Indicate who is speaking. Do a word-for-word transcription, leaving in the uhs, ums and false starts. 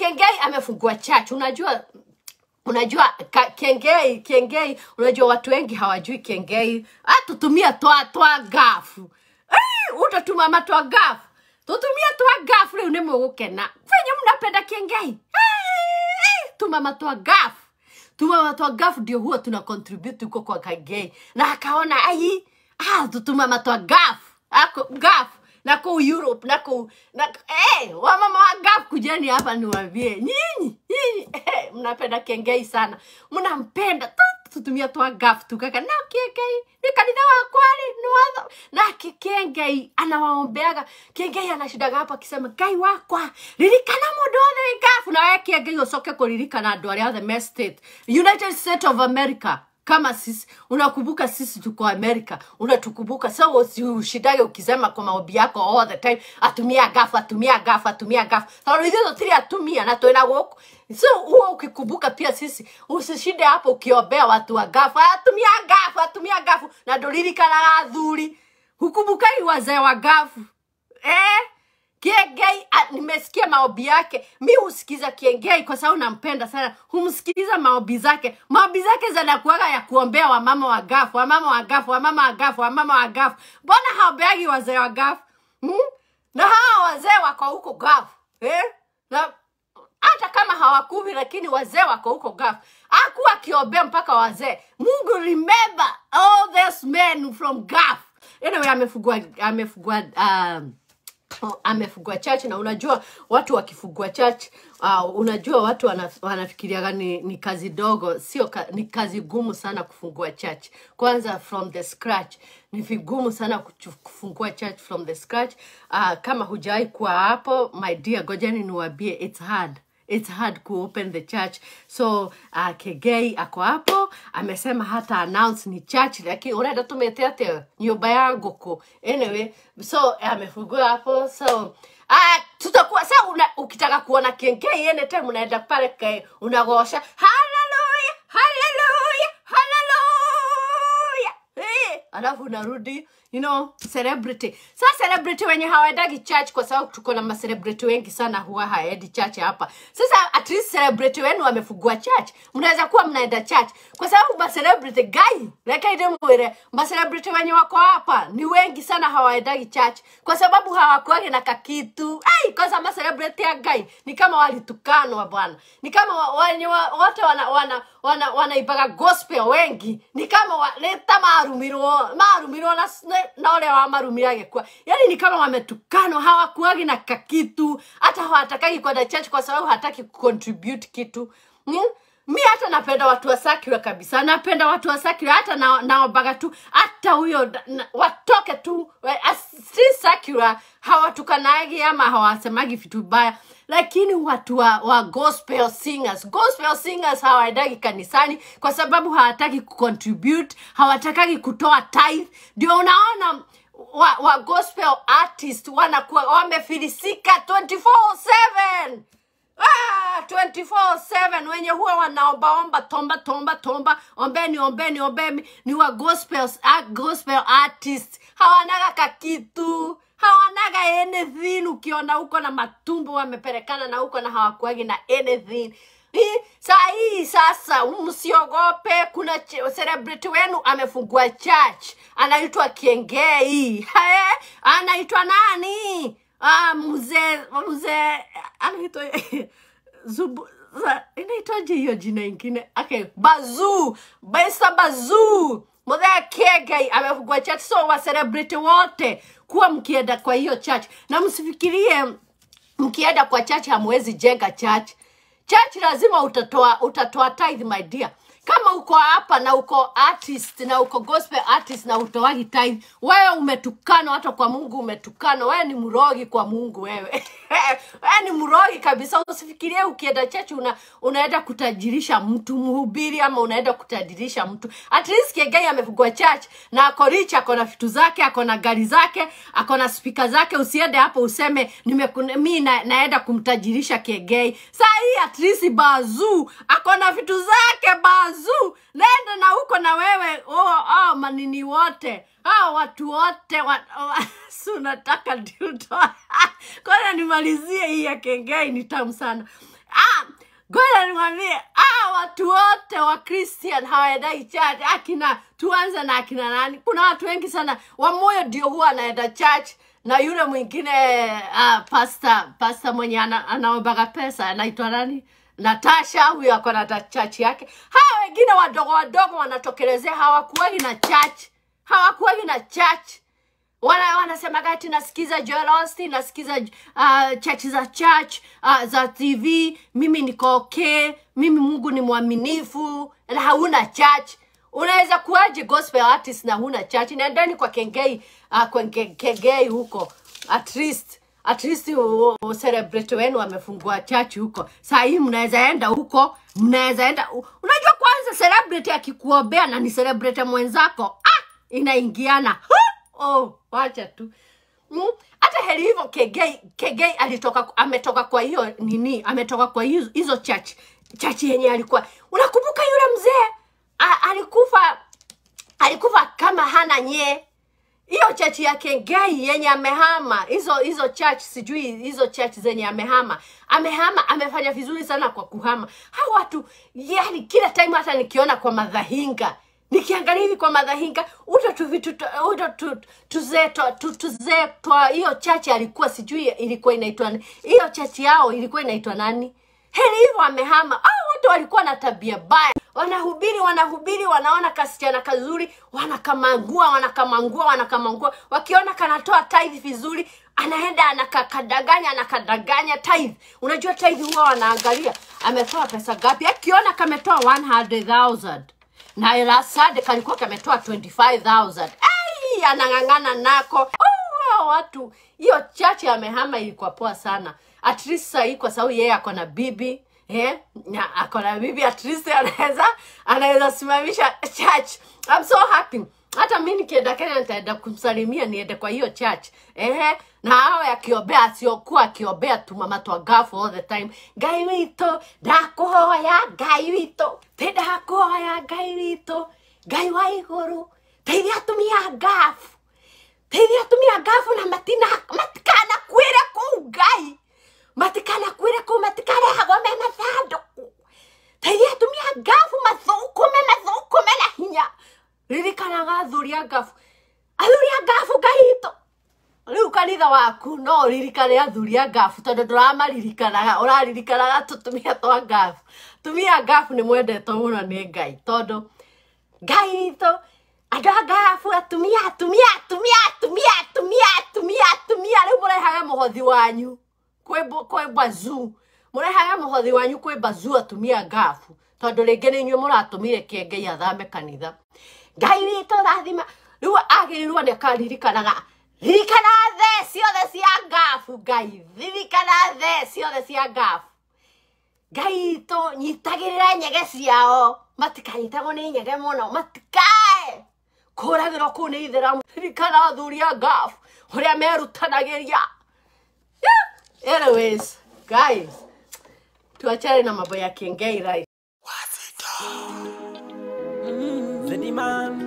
Speaker 1: 𝐭𝐭𝐲 amefungua church. Unajua unajua 𝐭𝐭𝐲 𝐭𝐭𝐲 unajua watu wengi hawajui 𝐭𝐭𝐲. Ah, tutumia toa toa gafu. Eh, utatuma matwa gafu. Tutumia toa gafu leo nemo gukena. Venye mnapenda 𝐭𝐭𝐲. Eh, tuma matwa gafu. Tuma matwa gafu ndio huwa tuna contribute huko kwa 𝐭𝐭𝐲. Na akaona ai, ah, tutuma matwa gafu. Ako gafu. Nako Europe, nako, nako, eh, wamama wa gafu kujeni hapa niwaambie. Nyinyi, nyinyi, eh, mnapenda 𝐭𝐭𝐲 sana. Mnampenda, tutumia toa gafu tukaka. Na 𝐭𝐭𝐲, ni kanitha wa kweli, ni wadha. Na 𝐭𝐭𝐲, anawaombeaga. 𝐭𝐭𝐲 anashidaga hapa akisema, Ngai wakwa, ririkana mundu othe gafu. Na wewe 𝐭𝐭𝐲 usoke kuririkana andu aria othe me state. United States of America. Kama sisi, unakumbuka sisi tuko Amerika, unatukumbuka, so usishidage ukisema kwa maombi yako all the time, atumia gafu, atumia gafu, atumia gafu. Sababu hizo tiri atumia na tuena woko. So uo ukikumbuka pia sisi, usishide hapo ukiombea watu wa gafu, atumia gafu, atumia gafu, na dolirika na athuri. Hukumbuka hii wazee wa gafu. Eh? 𝐭𝐴 nimesikia maombi yake. Mimi husikiza 𝐭𝐴 kwa sababu nampenda sana. Humsikiza maombi zake. Maombi zake zinakuaga ya kuombea wamama wa gafu, wamama wa gafu, wamama wa gafu, wamama wa gafu. Mbona haombeagi wazee wa gafu? Hmm? Na hao wazee wako huko gafu. Eh? Na hata kama hawakuvi lakini wazee wako huko gafu. Hakuwa akiombea mpaka wazee. Mungu remember all these men from gafu. Anyway, amefugua amefugua um Oh, amefungua church. Na unajua watu wakifungua church, uh, unajua watu wanafikiria ni, ni kazi dogo. Sio ka, ni kazi gumu sana kufungua church. Kwanza from the scratch ni vigumu sana kufungua church from the scratch. Uh, kama hujai kuwa hapo, my dear, gojeni niwaambie, it's hard. It's hard to open the church. So uh, 𝐭𝐴 ako hapo, amesema hata announce ni church, lakini unaenda tumetea te nyumba yangu ko. Anyway, so amefungua hapo. So ah, tutakuwa sasa una, ukitaka kuona 𝐭𝐴 anytime unaenda pale kwa unagosha hallelujah, hallelujah, hallelujah. Eh, alafu unarudi, you know, celebrity. Sasa celebrity wenye hawaendagi church kwa sababu tuko na ma celebrity wengi sana huwa haendi church hapa. Sasa at least celebrity wenu wamefungua church. Mnaweza kuwa mnaenda church kwa sababu ma celebrity guy, like ide mwere, ma celebrity wenye wako hapa ni wengi sana hawaendagi church kwa sababu hawakuagi na kakitu. Ai, kwa sababu ma celebrity ya guy ni kama walitukanwa bwana. Ni kama wenye wote wana wana wana wanaibaga gospel wengi. Ni kama waleta marumiro, marumiro na na wale wa marumirage kwa. Yani ni kama wametukano, hawakuagi na kakitu, hata hawatakagi kwenda church kwa sababu hataki kucontribute kitu. Hmm? Mi hata napenda watu wa sakira kabisa. Napenda watu wa sakira hata na naombaga tu hata huyo watoke tu. Si sakira hawatukanagi ama hawasemagi vitu baya. Lakini watu wa, wa gospel singers, gospel singers hawaendagi kanisani kwa sababu hawataki kucontribute, hawatakagi kutoa tithe. Ndio unaona wa, wa gospel artist wanakuwa wamefilisika twenty-four seven. Ah, twenty-four seven wenye huwa wanaomba omba tomba tomba tomba ombeni ombeni ombeni ni wa gospel uh, gospel artist. Hawanaga kakitu, hawanaga anything. Ukiona huko na matumbo wameperekana na huko na hawakuagi na anything. Hii saa hii sasa msiogope, kuna celebrity wenu amefungua church, anaitwa 𝐭𝐴. He, anaitwa nani? Ah, mzee mzee anaitwa Zubu, inaitwaje hiyo jina ingine? Okay, Bazoo, Baisa Bazoo. Mzee 𝐭𝐴 amefungua church. So wa celebrity wote kuwa mkienda kwa hiyo church, na msifikirie mkienda kwa church hamwezi jenga church. Church lazima utatoa utatoa tithe, my dear. Kama uko hapa na uko artist na uko gospel artist na utoagi tithe, wewe umetukano hata kwa Mungu, umetukano. Wewe ni mrogi kwa Mungu wewe. Wewe ni mrogi kabisa. Usifikirie ukienda church una unaenda kutajirisha mtu mhubiri ama unaenda kutajirisha mtu. At least 𝐭𝐴 amefungua church na ako rich, ako na vitu zake, ako na gari zake, ako na speaker zake. Usiende hapo useme mimi na, naenda kumtajirisha 𝐭𝐴. Sasa hii at least Bazoo ako na vitu zake. Bazoo Bazoo, nenda na huko na wewe. Oh, oh, manini wote. Hao watu wote. Wat, oh, sunataka dildo. Kwa nimalizie hii ya 𝐭𝐴 ni tamu sana. Ngoja niwaambie, ah, watu wote wa Christian hawaendai church. Akina tuanze na akina nani? Kuna watu wengi sana wa moyo ndio huwa anaenda church, na yule mwingine ah, pastor pastor mwenye ana, anaombaga pesa anaitwa nani? Natasha, huyo ako na church yake. Hawa wengine wadogo wadogo wanatokelezea, hawakuwagi na church. Hawakuwagi na church. Wana wanasema gati nasikiza Joel Austin, nasikiza uh, church za church, uh, za T V, mimi niko okay, mimi Mungu ni mwaminifu, na hauna church. Unaweza kuaje gospel artist na huna church? Nendeni kwa Kengei, uh, kwa Kengei huko. At least, at least u celebrate wenu wamefungua church huko. Saa hii mnaweza enda huko, mnaweza enda. Unajua kwanza celebrate akikuombea na ni celebrate mwenzako, ah, inaingiana. Oh, wacha tu. Mm? Hata heri hivyo Kengei, Kengei alitoka ametoka kwa hiyo nini? Ametoka kwa hizo hizo church. Church yenye alikuwa. Unakumbuka yule mzee? Alikufa alikufa kama hana nye. Hiyo church ya Kengei yenye amehama. Hizo hizo church sijui hizo church zenye amehama. Amehama, amefanya vizuri sana kwa kuhama. Hao watu yani kila time hata nikiona kwa madhahinga, nikiangalia hivi kwa madhahinga, uto tu vitu uto tu tuzeto tuzeto hiyo church alikuwa sijui ilikuwa inaitwa hiyo church yao ilikuwa inaitwa nani? Heri hivyo amehama. Hao watu walikuwa na tabia baya. Wanahubiri, wanahubiri, wanaona kasichana kazuri, wanakamangua, wanakamangua, wanakamangua. Wakiona kanatoa tithe vizuri, anaenda anakadanganya, anakadanganya tithe. Unajua tithe huwa wanaangalia ametoa pesa gapi. Akiona kametoa one hundred thousand. Na last Sunday kalikuwa kametoa twenty-five thousand. Ai, anangangana nako. Oh, watu. Hiyo church amehama ilikuwa poa sana. At least sasa kwa sababu yeye ako na bibi, eh? Na ako na bibi, at least anaweza anaweza simamisha church. I'm so happy. Hata mimi nikienda Kenya nitaenda kumsalimia niende kwa hiyo church. Eh? Na hao yakiombea asiokuwa akiombea tu mama twa gafu all the time. Ngai wito, ndakuhoya Ngai wito. Te ndakuhoya Ngai wito. Ngai wa iguru. Teithia atumia gafu. Teithia atumia gafu na matina matikana kwire ku Ngai. Matikana kwire ku matikana hagome mathanduku. Teithia atumia gafu mathuku me mathuku me na hinya. Ririkana gathuria gafu. Athuria gafu Ngaito. Riu kanitha waku no ririkane athuria gafu tondu nduramaririkanaga uraririkanaga tutumia twa gafu. Tumia gafu ni mwendetwo muno ni Ngai tondu Ngai witũ andũ gafu atumia atumia atumia atumia atumia atumia atumia riu murehaga muhothi wanyu kwe kwe bazu murehaga muhothi wanyu kwe bazu atumia gafu tondu ringi ni nyuo muratumire Kengei athame kanitha. Ngai witũ rathima riu agirirwo ni akaririkanaga ririkana the ciothe cia gafu Ngai ririkana the ciothe cia gafu Ngai to nyitagirira nyege ciao matikanyitagwo ni nyege muno matikae kuragirwo ku ni ithera ririkana athuria gafu uria merutanagiria. Anyways guys, tuachane na mambo ya Kengei right.
Speaker 2: ZEDIE MAN